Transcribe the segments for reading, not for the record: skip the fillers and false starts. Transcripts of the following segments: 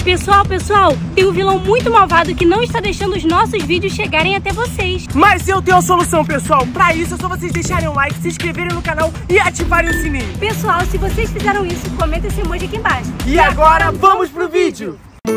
Pessoal, tem um vilão muito malvado que não está deixando os nossos vídeos chegarem até vocês. Mas eu tenho a solução, pessoal. Pra isso é só vocês deixarem um like, se inscreverem no canal e ativarem o sininho. Pessoal, se vocês fizeram isso, comenta esse emoji aqui embaixo. E agora vamos pro vídeo.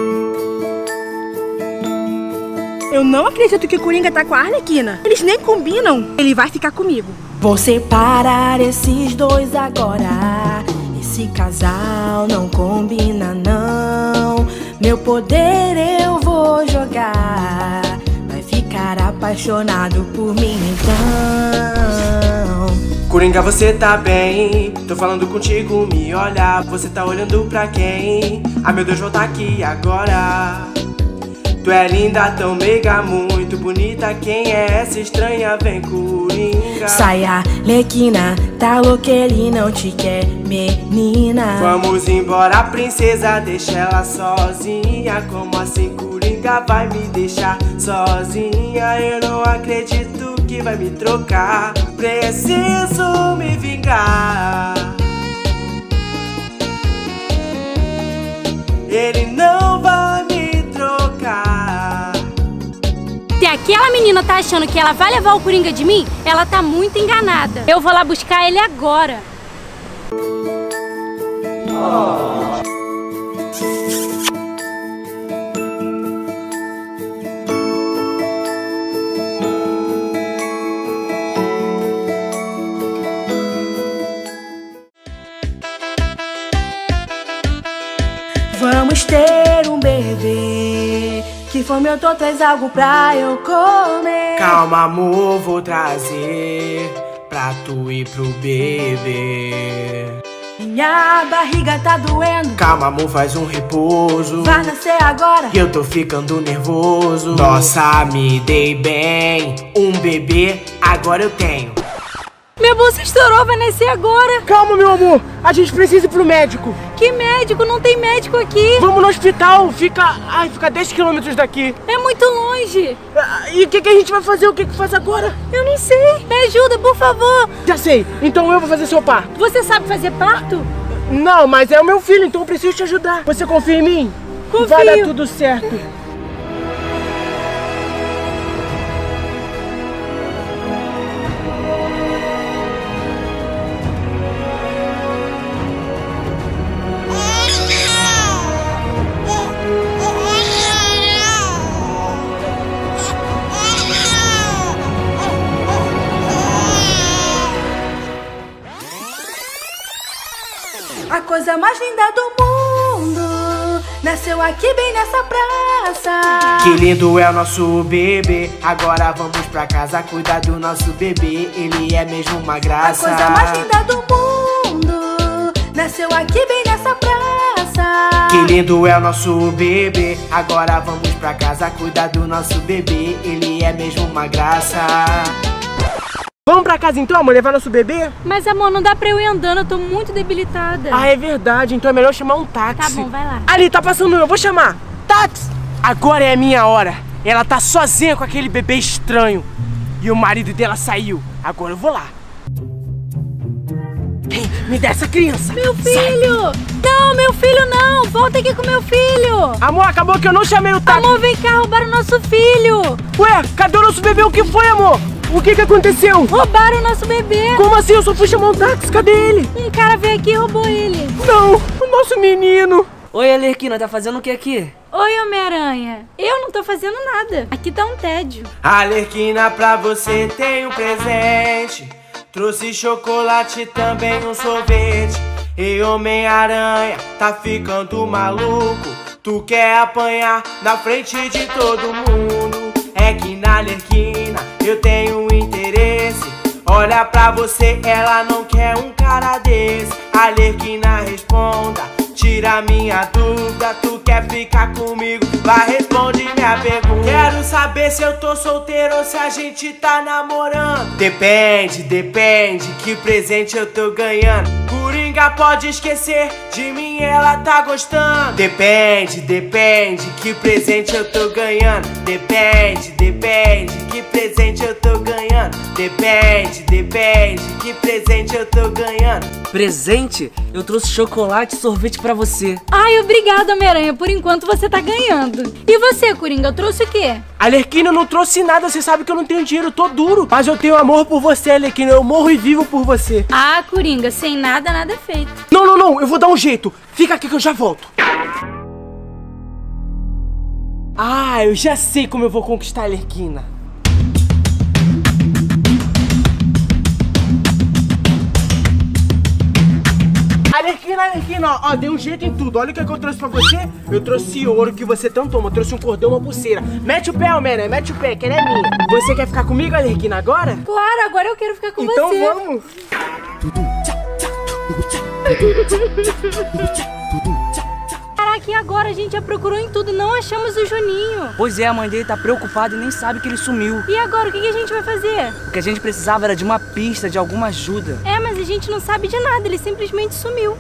Eu não acredito que o Coringa tá com a Arlequina. Eles nem combinam. Ele vai ficar comigo. Vou separar esses dois agora. Esse casal não combina não. Meu poder eu vou jogar. Vai ficar apaixonado por mim então. Coringa, você tá bem? Tô falando contigo, me olha. Você tá olhando pra quem? Ah, meu Deus, volta aqui agora. Tu é linda, tão meiga, muito bonita. Quem é essa estranha? Vem, Coringa. Sai, Arlequina, tá louca, ele não te quer, menina. Vamos embora, princesa, deixa ela sozinha. Como assim, Coringa vai me deixar sozinha? Eu não acredito que vai me trocar. Preciso me vingar. Ele não vai me trocar. Se aquela menina tá achando que ela vai levar o Coringa de mim, ela tá muito enganada. Eu vou lá buscar ele agora. Vamos ter um bebê. Que fome eu tô, traz algo pra eu comer. Calma, amor, vou trazer pra tu e pro bebê. Minha barriga tá doendo. Calma, amor, faz um repouso. Vai nascer agora. Que eu tô ficando nervoso. Nossa, me dei bem. Um bebê, agora eu tenho. Minha bolsa estourou, vai nascer agora. Calma, meu amor, a gente precisa ir pro médico. Que médico? Não tem médico aqui. Vamos no hospital, fica 10 quilômetros daqui. É muito longe. E o que a gente vai fazer? O que faz agora? Eu não sei. Me ajuda, por favor. Já sei, então eu vou fazer seu parto. Você sabe fazer parto? Não, mas é o meu filho, então eu preciso te ajudar. Você confia em mim? Confio. Vai dar tudo certo. A coisa mais linda do mundo nasceu aqui bem nessa praça. Que lindo é o nosso bebê. Agora vamos pra casa cuidar do nosso bebê. Ele é mesmo uma graça. A coisa mais linda do mundo nasceu aqui bem nessa praça. Que lindo é o nosso bebê. Agora vamos pra casa cuidar do nosso bebê. Ele é mesmo uma graça. Vamos pra casa então, amor, levar nosso bebê? Mas amor, não dá pra eu ir andando, eu tô muito debilitada. Ah, é verdade, então é melhor chamar um táxi. Tá bom, vai lá. Ali, tá passando eu vou chamar. Táxi! Agora é a minha hora. Ela tá sozinha com aquele bebê estranho. E o marido dela saiu. Agora eu vou lá. Ei, me dá essa criança. Meu filho! Não, meu filho não! Volta aqui com meu filho! Amor, acabou que eu não chamei o táxi. Amor, vem cá, roubaram o nosso filho! Ué, cadê o nosso bebê? O que foi, amor? O que aconteceu? Roubaram o nosso bebê! Como assim? Eu só fui chamar um táxi, cadê ele? Um cara veio aqui e roubou ele. Não, o nosso menino. Oi, Arlequina, tá fazendo o que aqui? Oi, Homem-Aranha. Eu não tô fazendo nada. Aqui tá um tédio. Arlequina, pra você tem um presente. Trouxe chocolate, também um sorvete. E Homem-Aranha, tá ficando maluco. Tu quer apanhar na frente de todo mundo. É que na Arlequina eu tenho interesse. Olha pra você, ela não quer um cara desse. Arlequina, responda, tira minha dúvida. Tu quer ficar comigo? Vai, responde minha pergunta. Quero saber se eu tô solteiro ou se a gente tá namorando. Depende, que presente eu tô ganhando. Coringa pode esquecer, de mim ela tá gostando. Depende, que presente eu tô ganhando. Depende, que presente eu tô ganhando. Depende, que presente eu tô ganhando. Presente? Eu trouxe chocolate e sorvete pra você. Ai, obrigada, Homem-Aranha. Por enquanto você tá ganhando. E você, Coringa, trouxe o quê? Arlequina, eu não trouxe nada, você sabe que eu não tenho dinheiro, eu tô duro. Mas eu tenho amor por você, Arlequina, eu morro e vivo por você. Ah, Coringa, sem nada, nada é feito. Não, eu vou dar um jeito. Fica aqui que eu já volto. Ah, eu já sei como eu vou conquistar a Arlequina. Arlequina, ó, dei um jeito em tudo. Olha o que eu trouxe pra você. Eu trouxe ouro que você tanto ama. Eu trouxe um cordão, uma pulseira. Mete o pé, Homem-Aranha, mete o pé, que ela é minha. Você quer ficar comigo, Arlequina, agora? Claro, agora eu quero ficar com então você. Então vamos. Caraca, e agora? A gente já procurou em tudo, não achamos o Juninho. Pois é, a mãe dele tá preocupada e nem sabe que ele sumiu. E agora, o que a gente vai fazer? O que a gente precisava era de uma pista, de alguma ajuda. É, mas a gente não sabe de nada, ele simplesmente sumiu.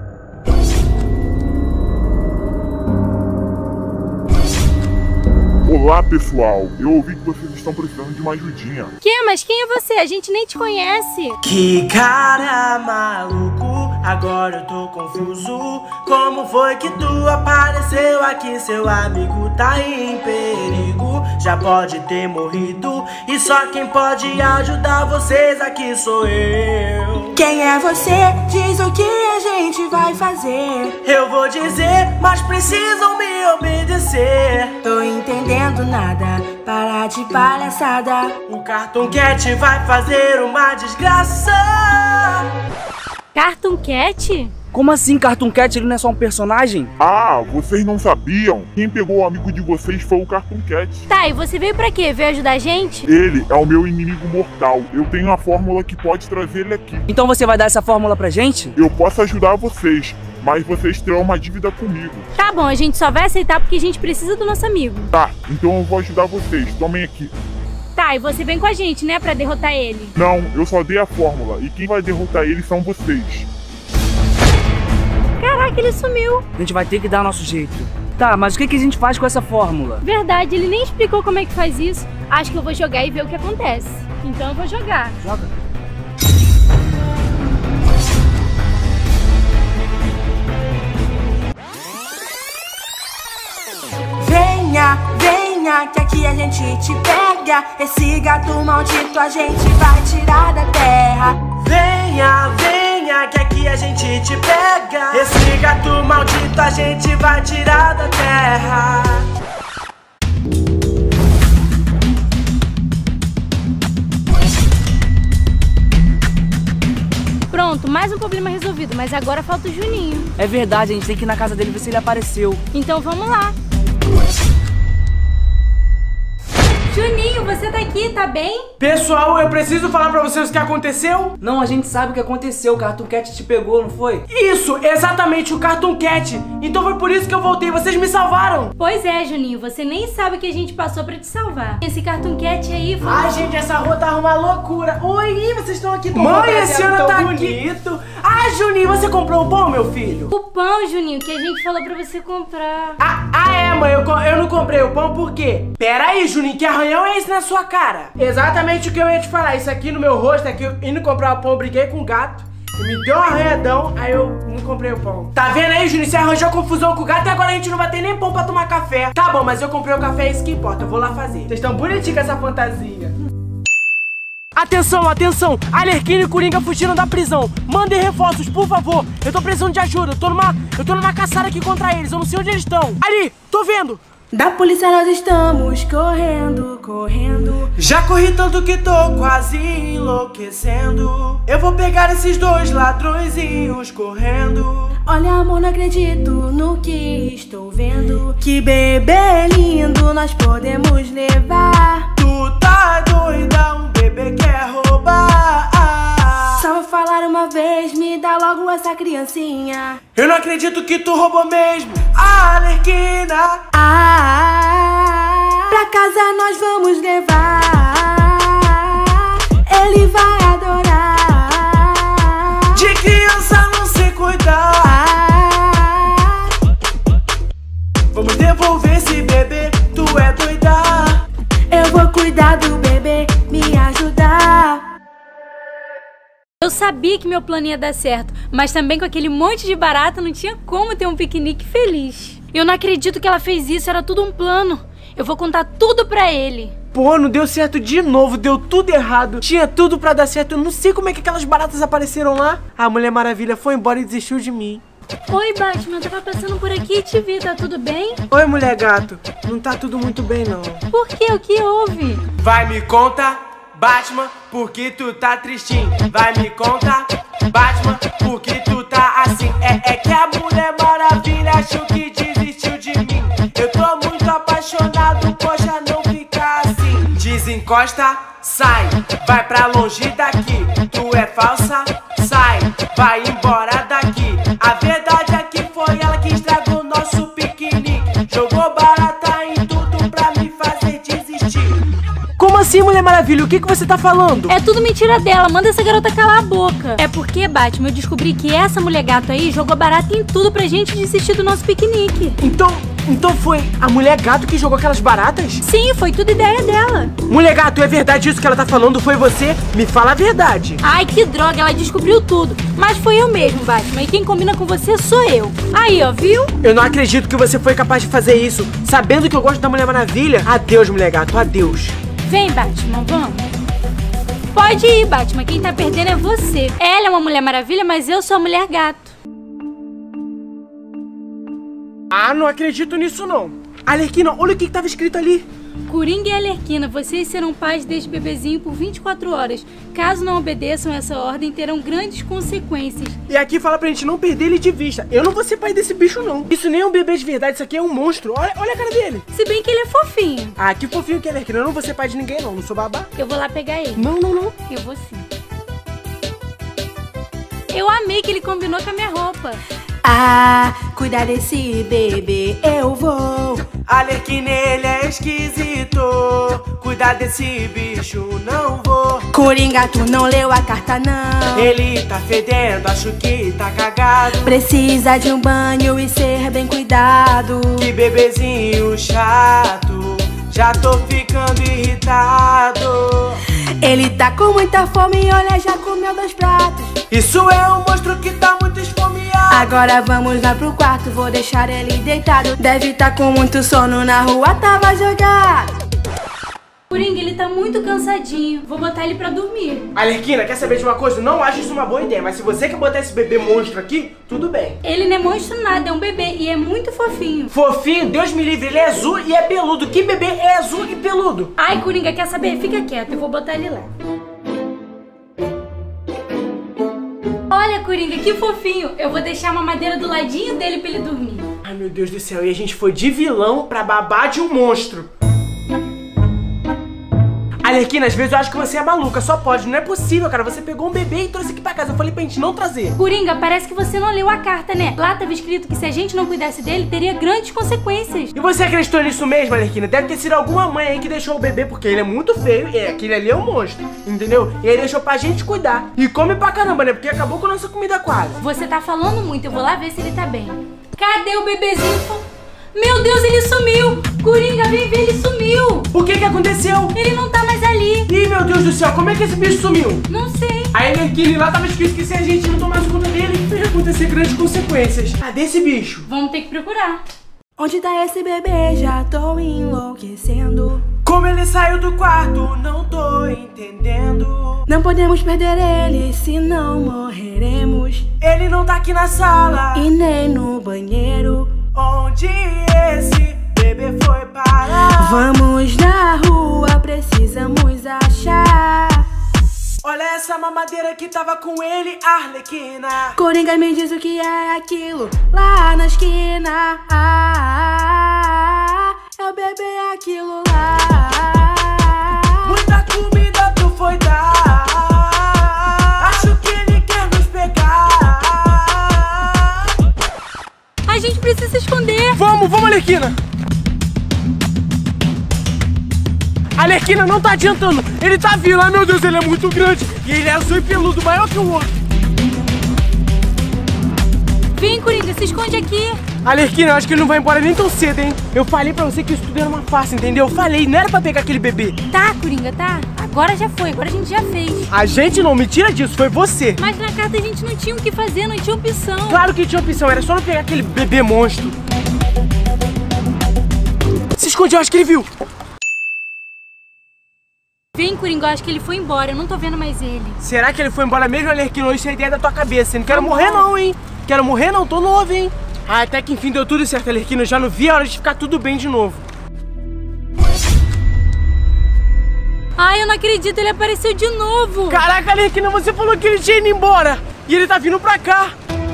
Olá, pessoal. Eu ouvi que vocês estão precisando de uma ajudinha. Mas quem é você? A gente nem te conhece. Que cara maluco, agora eu tô confuso. Como foi que tu apareceu aqui? Seu amigo tá em perigo, já pode ter morrido. E só quem pode ajudar vocês aqui sou eu. Quem é você? Diz o que a gente vai fazer. Eu vou dizer, mas precisam me obedecer. Tô entendendo nada, para de palhaçada. O Cartoon Cat vai fazer uma desgraça. Cartoon Cat? Como assim, Cartoon Cat? Ele não é só um personagem? Ah, vocês não sabiam? Quem pegou o amigo de vocês foi o Cartoon Cat. Tá, e você veio pra quê? Veio ajudar a gente? Ele é o meu inimigo mortal. Eu tenho a fórmula que pode trazer ele aqui. Então você vai dar essa fórmula pra gente? Eu posso ajudar vocês, mas vocês terão uma dívida comigo. Tá bom, a gente só vai aceitar porque a gente precisa do nosso amigo. Tá, então eu vou ajudar vocês. Tomem aqui. Tá, e você vem com a gente, né, pra derrotar ele? Não, eu só dei a fórmula. E quem vai derrotar ele são vocês. Caraca, ele sumiu. A gente vai ter que dar nosso jeito. Tá, mas o que a gente faz com essa fórmula? Verdade, ele nem explicou como é que faz isso. Acho que eu vou jogar e ver o que acontece. Então eu vou jogar. Joga. Venha, que aqui a gente te pega. Esse gato maldito a gente vai tirar da terra. Venha, que aqui a gente te pega. Esse gato maldito a gente vai tirar da terra. Pronto, mais um problema resolvido, mas agora falta o Juninho. É verdade, a gente tem que ir na casa dele ver se ele apareceu. Então vamos lá. Juninho, você tá aqui, tá bem? Pessoal, eu preciso falar pra vocês o que aconteceu. Não, a gente sabe o que aconteceu. O Cartoon Cat te pegou, não foi? Isso, exatamente, o Cartoon Cat. Então foi por isso que eu voltei, vocês me salvaram. Pois é, Juninho, você nem sabe o que a gente passou pra te salvar. Esse Cartoon Cat aí foi... Ai, gente, essa rua tá uma loucura. Oi, vocês estão aqui. Mãe, esse ano tá bonito. Ai, Juninho, você comprou o pão, meu filho? O pão, Juninho, que a gente falou pra você comprar. É, mãe, eu não comprei o pão por quê? Pera aí, Juninho, que arranhão é esse na sua cara? Exatamente o que eu ia te falar. Isso aqui no meu rosto, aqui eu indo comprar o pão, eu briguei com o gato. Me deu um arranhadão, aí eu não comprei o pão. Tá vendo aí, Juninho? Você arranjou confusão com o gato e agora a gente não vai ter nem pão pra tomar café. Tá bom, mas eu comprei o café, é isso que importa. Eu vou lá fazer. Vocês estão bonitinhos com essa fantasia. Atenção, atenção! Arlequina e Coringa fugiram da prisão. Mandem reforços, por favor. Eu tô precisando de ajuda. Eu tô numa caçada aqui contra eles. Eu não sei onde eles estão. Ali, tô vendo. Da polícia nós estamos correndo, correndo. Já corri tanto que tô quase enlouquecendo. Eu vou pegar esses dois ladrõezinhos correndo. Olha, amor, não acredito no que estou vendo. Que bebê lindo nós podemos levar. Tu tá doida, um bebê quer roubar. Só vou falar uma vez, me dá logo essa criancinha. Eu não acredito que tu roubou mesmo, Arlequina. Pra casa nós vamos levar, ele vai adorar. De criança não sei cuidar. Vamos devolver esse bebê, tu é doida. Eu vou cuidar do bebê, me ajudar. Eu sabia que meu plano ia dar certo, mas também com aquele monte de barata não tinha como ter um piquenique feliz. Eu não acredito que ela fez isso, era tudo um plano. Eu vou contar tudo pra ele. Pô, não deu certo de novo, deu tudo errado. Tinha tudo pra dar certo, eu não sei como é que aquelas baratas apareceram lá. A Mulher Maravilha foi embora e desistiu de mim. Oi, Batman, eu tava passando por aqui e te vi, tá tudo bem? Oi, Mulher Gato. Não tá tudo muito bem, não. Por quê? O que houve? Vai me contar, Batman, porque tu tá tristinho. Vai me contar, Batman, porque tu tá assim. É que a Mulher Maravilha achou que desistiu de mim. Eu tô muito apaixonado, poxa, não fica assim. Desencosta, sai, vai pra longe daqui. Tu é falsa, sai, vai embora daqui. A verdade é que foi ela que estragou nosso piquenique. Jogou barata em tudo pra me fazer desistir. Como assim, Mulher Maravilha? O que você tá falando? É tudo mentira dela, manda essa garota calar a boca. É porque, Batman, eu descobri que essa mulher gato aí jogou barata em tudo pra gente desistir do nosso piquenique. Então foi a Mulher Gato que jogou aquelas baratas? Sim, foi tudo ideia dela. Mulher Gato, é verdade isso que ela tá falando? Foi você? Me fala a verdade. Ai, que droga, ela descobriu tudo. Mas foi eu mesmo, Batman, e quem combina com você sou eu. Aí, ó, viu? Eu não acredito que você foi capaz de fazer isso, sabendo que eu gosto da Mulher Maravilha. Adeus, Mulher Gato, adeus. Vem, Batman, vamos. Pode ir, Batman, quem tá perdendo é você. Ela é uma Mulher Maravilha, mas eu sou a Mulher Gato. Ah, não acredito nisso não. Arlequina, olha o que tava escrito ali. Coringa e Arlequina, vocês serão pais deste bebezinho por 24 horas. Caso não obedeçam essa ordem, terão grandes consequências. E aqui fala pra gente não perder ele de vista. Eu não vou ser pai desse bicho não. Isso nem é um bebê de verdade, isso aqui é um monstro. Olha a cara dele. Se bem que ele é fofinho. Ah, que fofinho que é, Arlequina. Eu não vou ser pai de ninguém não sou babá. Eu vou lá pegar ele. Não. Eu vou sim. Eu amei que ele combinou com a minha roupa. Ah, cuidar desse bebê eu vou. Arlequina, ele é esquisito. Cuidar desse bicho não vou. Coringa, tu não leu a carta não. Ele tá fedendo, acho que tá cagado. Precisa de um banho e ser bem cuidado. Que bebezinho chato, já tô ficando irritado. Ele tá com muita fome e olha, já comeu 2 pratos. Isso é um monstro que tá muito esfomeado. Agora vamos lá pro quarto, vou deixar ele deitado. Deve tá com muito sono, na rua tava jogado. Coringa, ele tá muito cansadinho. Vou botar ele pra dormir. Arlequina, quer saber de uma coisa? Não acho isso uma boa ideia, mas se você quer botar esse bebê monstro aqui, tudo bem. Ele não é monstro nada, é um bebê e é muito fofinho. Fofinho? Deus me livre, ele é azul e é peludo. Que bebê é azul e peludo? Ai, Coringa, quer saber? Fica quieto, eu vou botar ele lá. Olha, Coringa, que fofinho. Eu vou deixar uma madeira do ladinho dele pra ele dormir. Ai, meu Deus do céu, e a gente foi de vilão pra babá de um monstro. Arlequina, às vezes eu acho que você é maluca, só pode. Não é possível, cara. Você pegou um bebê e trouxe aqui pra casa. Eu falei pra gente não trazer. Coringa, parece que você não leu a carta, né? Lá tava escrito que se a gente não cuidasse dele, teria grandes consequências. E você acreditou nisso mesmo, Arlequina? Deve ter sido alguma mãe aí que deixou o bebê, porque ele é muito feio. E aquele ali é um monstro, entendeu? E aí deixou pra gente cuidar. E come pra caramba, né? Porque acabou com a nossa comida quase. Você tá falando muito, eu vou lá ver se ele tá bem. Cadê o bebezinho? Meu Deus, ele sumiu! Coringa, vem ver, ele sumiu! O que aconteceu? Ele não tá mais ali! Ih, meu Deus do céu, como é que esse bicho sumiu? Não sei! A Arlequina, lá tava escrito que se a gente não tomasse conta dele, ia acontecer grandes consequências. Cadê esse bicho? Vamos ter que procurar. Onde tá esse bebê? Já tô enlouquecendo. Como ele saiu do quarto, não tô entendendo. Não podemos perder ele, senão morreremos. Ele não tá aqui na sala e nem no banheiro. Onde esse bebê foi parar? Vamos na rua, precisamos achar. Olha essa mamadeira que tava com ele, Arlequina. Coringa, me diz o que é aquilo lá na esquina. É o bebê aquilo lá. Muita comida tu foi dar. Acho que ele quer nos pegar. A gente precisa se esconder. Vamos, Arlequina. Arlequina, não tá adiantando. Ele tá vindo. Ai, meu Deus, ele é muito grande. E ele é azul e peludo, maior que o outro. Vem, Coringa, se esconde aqui. Arlequina, eu acho que ele não vai embora nem tão cedo, hein? Eu falei pra você que isso tudo era uma farsa, entendeu? Eu falei, não era pra pegar aquele bebê. Tá, Coringa, tá. Agora já foi, agora a gente já fez. A gente não, me tira disso, foi você. Mas na carta a gente não tinha o que fazer, não tinha opção. Claro que tinha opção, era só não pegar aquele bebê monstro. Se esconde, eu acho que ele viu. Vem, Coringa, eu acho que ele foi embora, eu não tô vendo mais ele. Será que ele foi embora mesmo, Arlequina? Isso é ideia da tua cabeça. Eu não quero morrer não, hein? Quero morrer não, tô novo, hein? Ah, até que enfim deu tudo certo, Arlequina. Eu já não vi a hora de ficar tudo bem de novo. Ai, eu não acredito, ele apareceu de novo. Caraca, Arlequina, você falou que ele tinha ido embora. E ele tá vindo pra cá.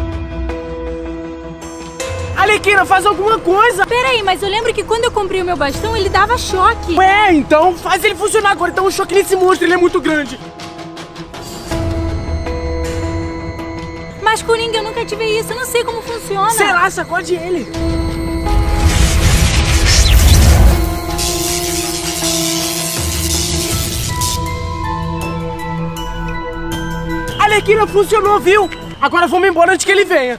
Arlequina, faz alguma coisa. Peraí, mas eu lembro que quando eu comprei o meu bastão, ele dava choque. Ué, então faz ele funcionar agora. Dá um choque nesse monstro, ele é muito grande. Mas, Coringa, eu nunca tive isso, eu não sei como funciona. Sei lá, sacode ele. Arlequina, funcionou, viu? Agora vamos embora antes que ele venha.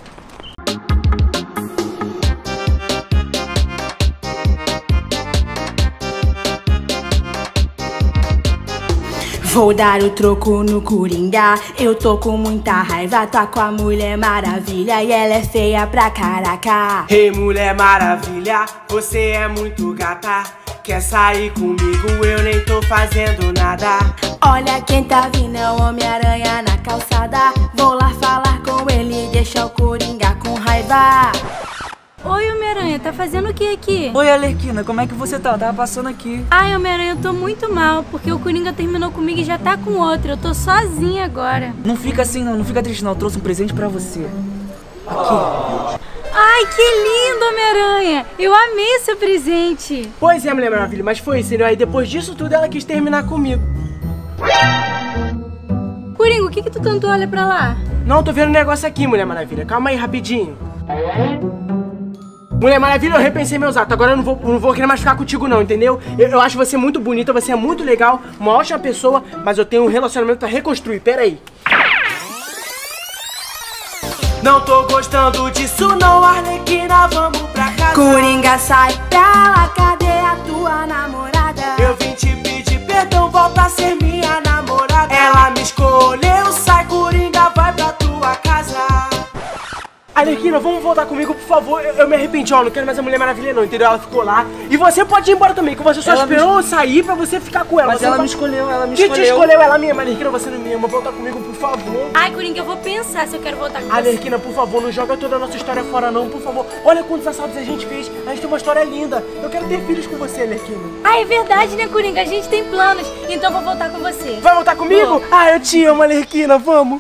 Vou dar o troco no Coringa, eu tô com muita raiva, tá com a Mulher Maravilha e ela é feia pra caraca. Ei, Mulher Maravilha, você é muito gata. Quer sair comigo? Eu nem tô fazendo nada. Olha quem tá vindo, é o Homem-Aranha na calçada. Vou lá falar com ele e deixar o Coringa com raiva. Oi, Homem-Aranha, tá fazendo o que aqui? Oi, Arlequina, como é que você tá? Eu tava passando aqui. Ai, Homem-Aranha, eu tô muito mal, porque o Coringa terminou comigo e já tá com outro. Eu tô sozinha agora. Não fica assim não, não fica triste não. Eu trouxe um presente pra você. Aqui. Ai, que lindo, Homem-Aranha! Eu amei seu presente. Pois é, Mulher Maravilha, mas foi isso, aí depois disso tudo ela quis terminar comigo. Coringa, o que tu tanto olha pra lá? Não, tô vendo um negócio aqui, Mulher Maravilha. Calma aí, rapidinho. Mulher Maravilha, eu repensei meus atos. Agora eu não vou querer mais ficar contigo não, entendeu? Eu acho você muito bonita, você é muito legal, uma ótima pessoa, mas eu tenho um relacionamento pra reconstruir, pera aí. Não tô gostando disso não, Arlequina, vamos pra casa. Coringa, sai pra lá, cadê a tua namorada? Eu vim te pedir perdão, volta a ser minha namorada. Ela me escolheu, sai Coringa, vai pra tua casa. Arlequina, vamos voltar comigo, por favor. Eu me arrependi, ó, não quero mais a Mulher Maravilha não, entendeu? Ela ficou lá. E você pode ir embora também, que você só esperou eu sair pra você ficar com ela. Mas ela me escolheu, ela me escolheu. escolheu. Quem te escolheu? Ela mesma, Arlequina, você não me ama. Volta comigo, por favor. Ai, Coringa, eu vou pensar se eu quero voltar com você. Arlequina, por favor, não joga toda a nossa história fora não, por favor. Olha quantos assaltos a gente fez. A gente tem uma história linda. Eu quero ter filhos com você, Arlequina. Ah, é verdade, né, Coringa? A gente tem planos, então eu vou voltar com você. Vai voltar comigo? Vou. Ah, eu te amo, Arlequina, vamos.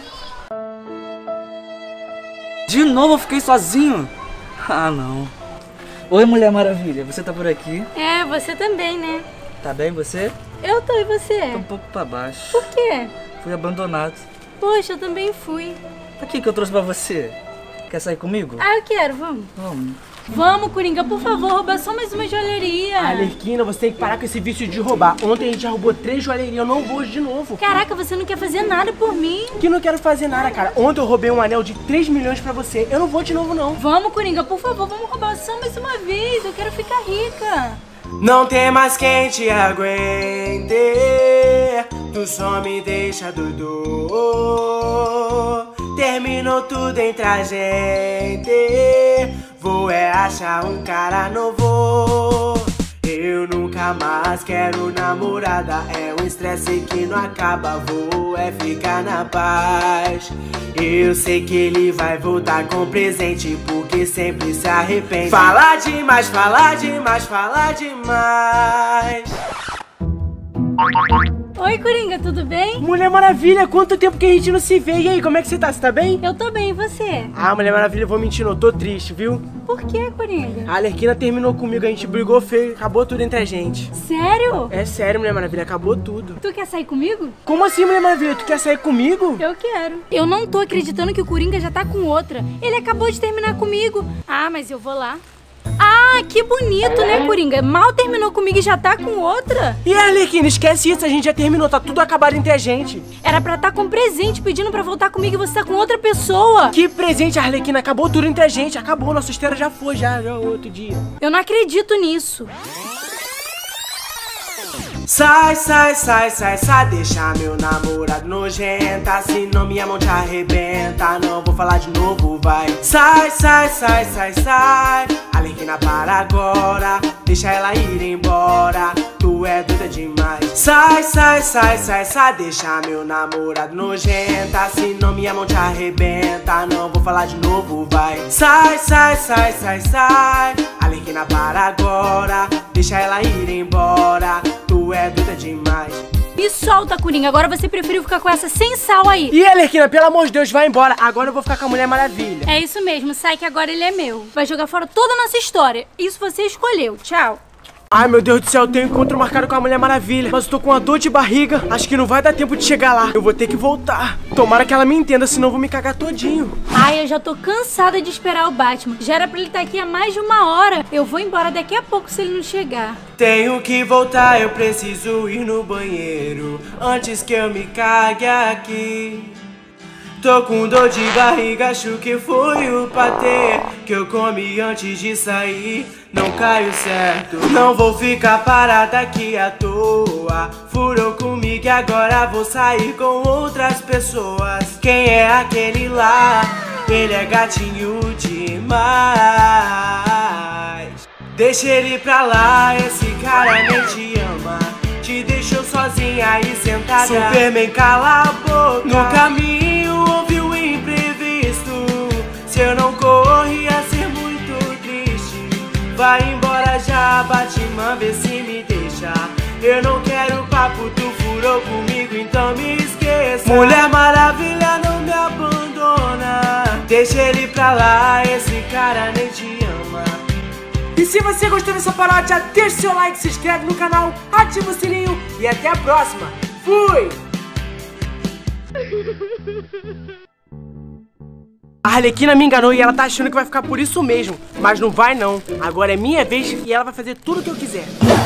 De novo eu fiquei sozinho? Ah, não. Oi, Mulher Maravilha, você tá por aqui? É, você também, né? Tá bem você? Eu tô, e você? Tô um pouco pra baixo. Por quê? Fui abandonado. Poxa, eu também fui. O que eu trouxe pra você? Quer sair comigo? Ah, eu quero, vamos. Vamos. Vamos, Coringa, por favor, rouba só mais uma joalheria. Arlequina, você tem que parar com esse vício de roubar. Ontem a gente já roubou 3 joalherias, eu não vou hoje de novo. Caraca, você não quer fazer nada por mim? Que não quero fazer nada, cara. Ontem eu roubei um anel de 3 milhões pra você. Eu não vou de novo, não. Vamos, Coringa, por favor, vamos roubar só mais uma vez. Eu quero ficar rica. Não tem mais quem te aguente. Tu só me deixa doido. Terminou tudo entre a gente. Vou achar um cara novo. Eu nunca mais quero namorada. É um estresse que não acaba. Vou ficar na paz. Eu sei que ele vai voltar com presente, porque sempre se arrepende. Fala demais, fala demais, fala demais. Oi, Coringa, tudo bem? Mulher Maravilha, quanto tempo que a gente não se vê. E aí, como é que você tá? Você tá bem? Eu tô bem, e você? Ah, Mulher Maravilha, eu vou mentir, não. Tô triste, viu? Por que, Coringa? A Arlequina terminou comigo, a gente brigou feio, acabou tudo entre a gente. Sério? É sério, Mulher Maravilha, acabou tudo. Tu quer sair comigo? Como assim, Mulher Maravilha? Tu quer sair comigo? Eu quero. Eu não tô acreditando que o Coringa já tá com outra. Ele acabou de terminar comigo. Ah, mas eu vou lá. Ah, que bonito, né, Coringa? Mal terminou comigo e já tá com outra. E a Arlequina, esquece isso, a gente já terminou, tá tudo acabado entre a gente. Era pra estar com presente pedindo pra voltar comigo e você tá com outra pessoa. Que presente, Arlequina, acabou tudo entre a gente, acabou, nossa esteira já foi, já outro dia. Eu não acredito nisso. Sai, sai, sai, sai, sai, deixa meu namorado nojenta, senão minha mão te arrebenta, não vou falar de novo, vai. Sai, sai, sai, sai, sai, Arlequina para agora, deixa ela ir embora, tu é doida demais. Sai, sai, sai, sai, sai, deixa meu namorado nojenta, senão minha mão te arrebenta, não vou falar de novo, vai. Sai, sai, sai, sai, sai, Arlequina para agora, deixa ela ir embora, tu é doida demais. Me solta, Coringa, agora você preferiu ficar com essa sem sal aí. E Arlequina, pelo amor de Deus, vai embora, agora eu vou ficar com a Mulher Maravilha. É isso mesmo, sai que agora ele é meu. Vai jogar fora toda a nossa história. Isso você escolheu, tchau. Ai, meu Deus do céu, eu tenho encontro marcado com a Mulher Maravilha, mas eu tô com uma dor de barriga, acho que não vai dar tempo de chegar lá. Eu vou ter que voltar. Tomara que ela me entenda, senão eu vou me cagar todinho. Ai, eu já tô cansada de esperar o Batman. Já era pra ele estar aqui há mais de 1 hora. Eu vou embora daqui a pouco se ele não chegar. Tenho que voltar, eu preciso ir no banheiro antes que eu me cague aqui. Tô com dor de barriga, acho que foi o patê que eu comi antes de sair. Não caiu certo, não vou ficar parada aqui à toa. Furou comigo e agora vou sair com outras pessoas. Quem é aquele lá? Ele é gatinho demais. Deixa ele pra lá, esse cara nem te ama. Te deixou sozinha e sentada. Superman, cala a boca. No caminho houve um imprevisto. Se eu não correr ia ser muito triste. Vai embora já, Batman, vê se me deixa. Eu não quero papo, tu furou comigo, então me esqueça. Mulher Maravilha, não me abandona. Deixa ele pra lá, esse cara nem te ama. E se você gostou dessa paródia, deixa o seu like, se inscreve no canal, ativa o sininho e até a próxima. Fui! A Arlequina me enganou e ela tá achando que vai ficar por isso mesmo. Mas não vai não. Agora é minha vez e ela vai fazer tudo o que eu quiser.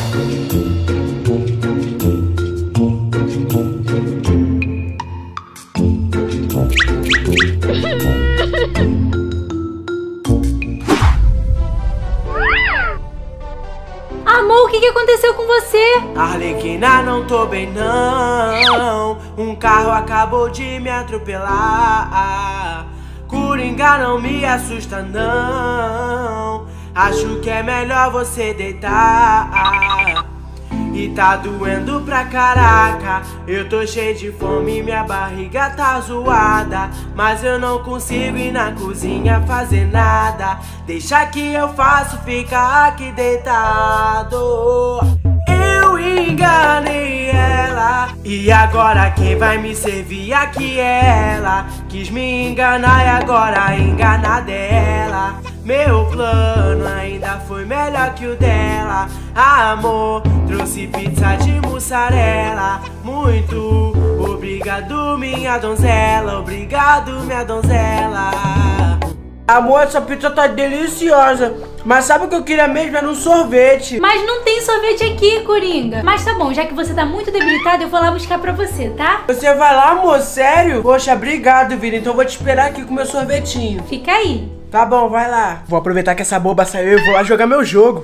Amor, o que aconteceu com você? Arlequina, não tô bem não. Um carro acabou de me atropelar. Coringa, não me assusta não. Acho que é melhor você deitar. E tá doendo pra caraca. Eu tô cheio de fome, minha barriga tá zoada. Mas eu não consigo ir na cozinha fazer nada. Deixa que eu faço, fica aqui deitado. Eu enganei ela e agora quem vai me servir aqui é ela. Quis me enganar e agora a enganada é ela. Meu plano ainda foi melhor que o dela. Amor, trouxe pizza de mussarela. Muito obrigado, minha donzela. Obrigado, minha donzela. Amor, essa pizza tá deliciosa. Mas sabe o que eu queria mesmo? Era um sorvete. Mas não tem sorvete aqui, Coringa. Mas tá bom, já que você tá muito debilitado, eu vou lá buscar pra você, tá? Você vai lá, amor? Sério? Poxa, obrigado, Vira. Então eu vou te esperar aqui com meu sorvetinho. Fica aí. Tá bom, vai lá. Vou aproveitar que essa boba saiu e vou lá jogar meu jogo.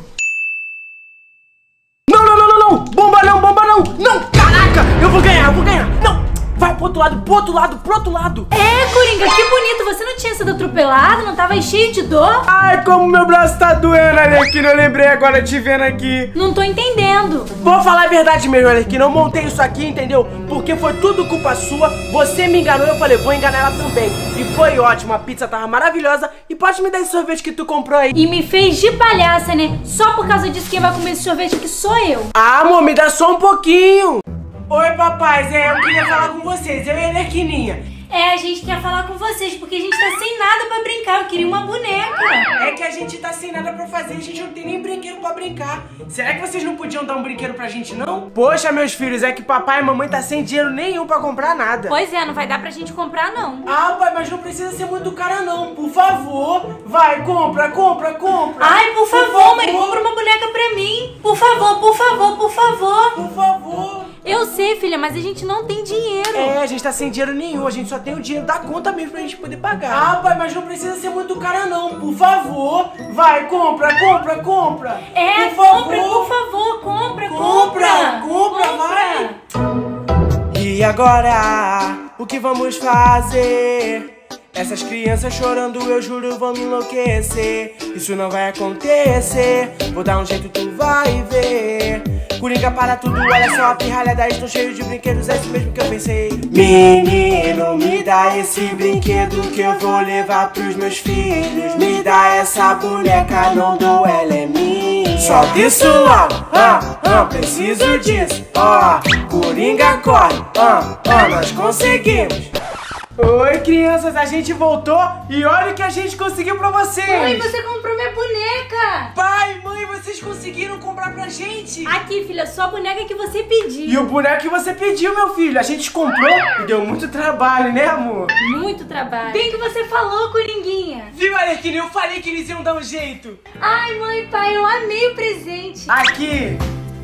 Não, não, não, não, não! Bomba não, bomba não! Não! Caraca! Eu vou ganhar, eu vou ganhar! Não! Vai pro outro lado, pro outro lado, pro outro lado! É, Coringa, que bonito! Você não tinha sido atropelado? Não tava cheio de dor? Ai, como meu braço tá doendo, Arlequina. Eu lembrei agora te vendo aqui. Não tô entendendo. Vou falar a verdade mesmo, Arlequina. Eu montei isso aqui, entendeu? Porque foi tudo culpa sua. Você me enganou, eu falei, vou enganar ela também. E foi ótimo, a pizza tava maravilhosa. E pode me dar esse sorvete que tu comprou aí? E me fez de palhaça, né? Só por causa disso quem vai comer esse sorvete aqui sou eu. Ah, amor, me dá só um pouquinho. Oi, papais, eu queria falar com vocês, eu e a Arlequininha. É, a gente quer falar com vocês, porque a gente tá sem nada pra brincar. Eu queria uma boneca. É que a gente tá sem nada pra fazer, a gente não tem nem brinquedo pra brincar. Será que vocês não podiam dar um brinquedo pra gente, não? Poxa, meus filhos, é que papai e mamãe tá sem dinheiro nenhum pra comprar nada. Pois é, não vai dar pra gente comprar, não. Ah, pai, mas não precisa ser muito cara, não. Por favor, vai, compra, compra, compra. Ai, por favor, mãe, compra uma boneca pra mim. Por favor, por favor, por favor. Por favor. Eu sei, filha, mas a gente não tem dinheiro. É, a gente tá sem dinheiro nenhum, a gente só tem o dinheiro da conta mesmo pra gente poder pagar. Ah, pai, mas não precisa ser muito cara, não. Por favor, vai, compra, compra, compra. É, por favor. compra, por favor, compra, compra. Compra, vai. E agora, o que vamos fazer? Essas crianças chorando, eu juro, vão me enlouquecer. Isso não vai acontecer, vou dar um jeito, tu vai ver. Coringa para tudo, olha só a pirralhada, estão cheios de brinquedos, é isso mesmo que eu pensei. Menino, me dá esse brinquedo que eu vou levar pros meus filhos. Me dá essa boneca, não dou, ela é minha. Solta isso logo, preciso disso. Coringa corre, nós conseguimos. Oi, crianças, a gente voltou e olha o que a gente conseguiu pra vocês. Mãe, você comprou minha boneca. Pai, mãe, vocês conseguiram comprar pra gente. Aqui, filha, só a boneca que você pediu. E o boneco que você pediu, meu filho, a gente comprou e deu muito trabalho, né, amor? Muito trabalho. Bem que você falou, Coringuinha. Viu, Arlequina? Eu falei que eles iam dar um jeito. Ai, mãe, pai, eu amei o presente. Aqui.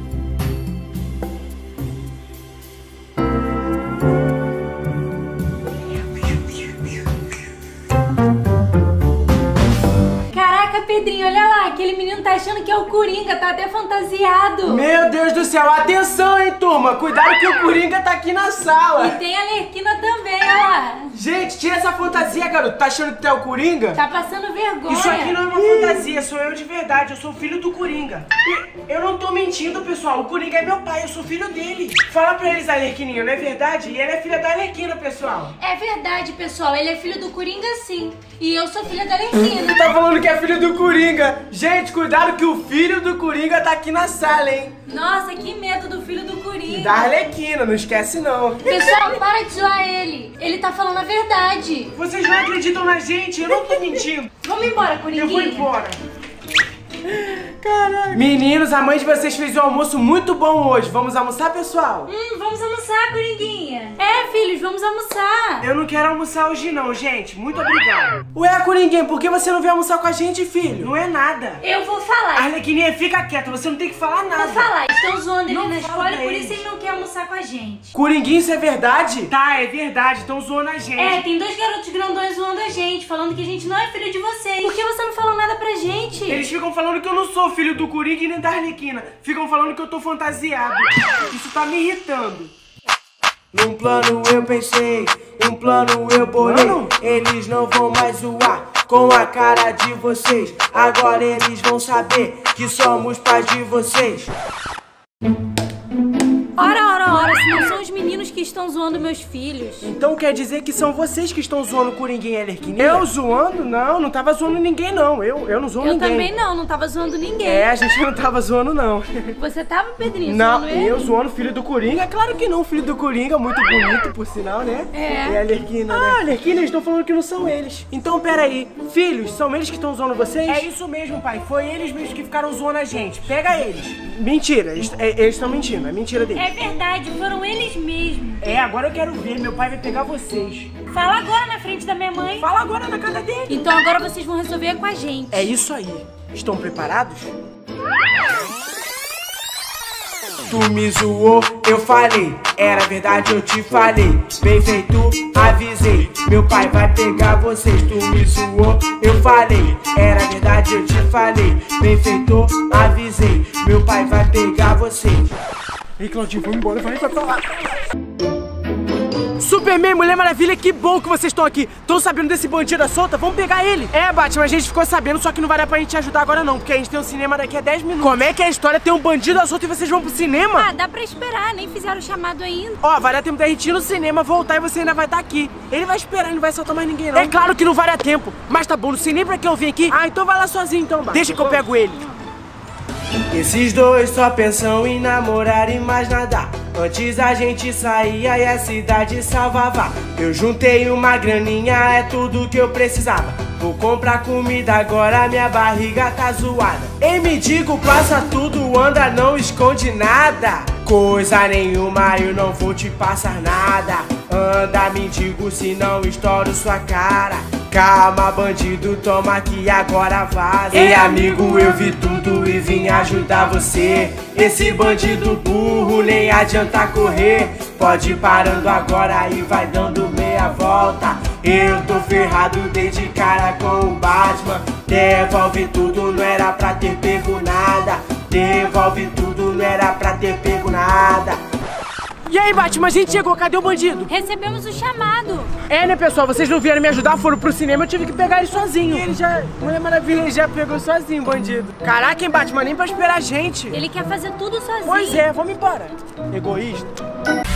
Pedrinho, olha lá, aquele menino tá achando que é o Coringa, tá até fantasiado. Meu Deus do céu, atenção, hein, turma. Cuidado que o Coringa tá aqui na sala. E tem a Arlequina também, olha lá. Gente, tira essa fantasia, garoto. Tá achando que tu é o Coringa? Tá passando vergonha. Isso aqui não é uma fantasia, sou eu de verdade. Eu sou filho do Coringa. E eu não tô mentindo, pessoal. O Coringa é meu pai, eu sou filho dele. Fala pra eles, Arlequininha, não é verdade? E ela é filha da Arlequina, pessoal. É verdade, pessoal. Ele é filho do Coringa, sim. E eu sou filha da Arlequina. Tá falando que é filho do Coringa. Gente, cuidado que o filho do Coringa tá aqui na sala, hein? Nossa, que medo do filho do Coringa. E da Arlequina, não esquece não. Pessoal, para de zoar ele. Ele tá falando a verdade. Vocês não acreditam na gente, eu não tô mentindo. Vamos embora, Coringuinha. Eu vou embora. Caraca. Meninos, a mãe de vocês fez um almoço muito bom hoje. Vamos almoçar, pessoal? Vamos almoçar, Coringuinha. É, filhos, vamos almoçar. Eu não quero almoçar hoje não, gente. Muito obrigado. Ué, Coringuinha, por que você não veio almoçar com a gente, filho? Não é nada. Eu vou falar. Arlequininha, fica quieta, você não tem que falar nada. Vou falar, estão zoando ele não na escola, por isso isso ele não quer almoçar com a gente. Coringuinha, isso é verdade? Tá, é verdade, estão zoando a gente. É, tem dois garotos grandões zoando a gente, falando que a gente não é filho de vocês. Por que você não falou nada pra gente? Eles ficam falando que eu não sou filho do Coringa e nem da Arlequina. Ficam falando que eu tô fantasiado. Isso tá me irritando. Num plano eu pensei, um plano eu bolei. Eles não vão mais zoar com a cara de vocês. Agora eles vão saber que somos pais de vocês. Ora, se não são os meninos que estão zoando meus filhos. Então quer dizer que são vocês que estão zoando o Coringuinha e a Arlequina? Eu zoando? Não tava zoando ninguém não. Eu não zoo ninguém. Eu também não tava zoando ninguém. É, a gente não tava zoando não. Você tava, Pedrinho, não, zoando ele? Eu zoando o filho do Coringa? Claro que não, filho do Coringa, muito bonito por sinal, né? É. E a Arlequina, né? Ah, Arlequina, eles estão falando que não são eles. Então peraí, filhos, são eles que estão zoando vocês? É isso mesmo, pai, foi eles mesmos que ficaram zoando a gente. Pega eles. Mentira, eles estão mentindo, é mentira deles. É verdade, foram eles mesmos. É, agora eu quero ver, meu pai vai pegar vocês. Fala agora na frente da minha mãe. Fala agora na cara dele. Então agora vocês vão resolver com a gente. É isso aí. Estão preparados? Tu me zoou, eu falei. Era verdade, eu te falei. Bem feito, avisei. Meu pai vai pegar vocês. Tu me zoou, eu falei. Era verdade, eu te falei. Bem feito, avisei. Meu pai vai pegar vocês. Ei, Claudinho, vamos embora, vai pra lá. Superman, Mulher Maravilha, que bom que vocês estão aqui. Estão sabendo desse bandido à solta? Vamos pegar ele. É, Batman, a gente ficou sabendo, só que não vai dar pra gente ajudar agora não, porque a gente tem um cinema daqui a 10 minutos. Como é que é a história? Tem um bandido à solta e vocês vão pro cinema? Ah, dá pra esperar, nem fizeram o chamado ainda. Ó, vai dar tempo da gente ir no cinema, voltar e você ainda vai estar aqui. Ele vai esperar, ele não vai soltar mais ninguém não. É claro que não vai dar tempo, mas tá bom, não sei nem pra que eu vim aqui. Ah, então vai lá sozinho então, Batman. Deixa que eu pego ele. Esses dois só pensam em namorar e mais nada. Antes a gente saía e a cidade salvava. Eu juntei uma graninha, é tudo que eu precisava. Vou comprar comida agora, minha barriga tá zoada. Ei, mendigo, passa tudo, anda, não esconde nada. Coisa nenhuma, eu não vou te passar nada. Anda, mendigo, senão estouro sua cara. Calma, bandido, toma aqui, agora vaza. Ei, amigo, eu vi tudo e vim ajudar você. Esse bandido burro, nem adianta correr. Pode ir parando agora e vai dando meia volta. Eu tô ferrado, dei de cara com o Batman. Devolve tudo, não era pra ter pego nada. Devolve tudo, não era pra ter pego nada. E aí, Batman, a gente chegou, cadê o bandido? Recebemos o chamado. É, né, pessoal, vocês não vieram me ajudar, foram pro cinema, eu tive que pegar ele sozinho. Ele já, Mulher Maravilha, ele já pegou sozinho, bandido. Caraca, hein, Batman, nem pra esperar a gente. Ele quer fazer tudo sozinho. Pois é, vamos embora. Egoísta.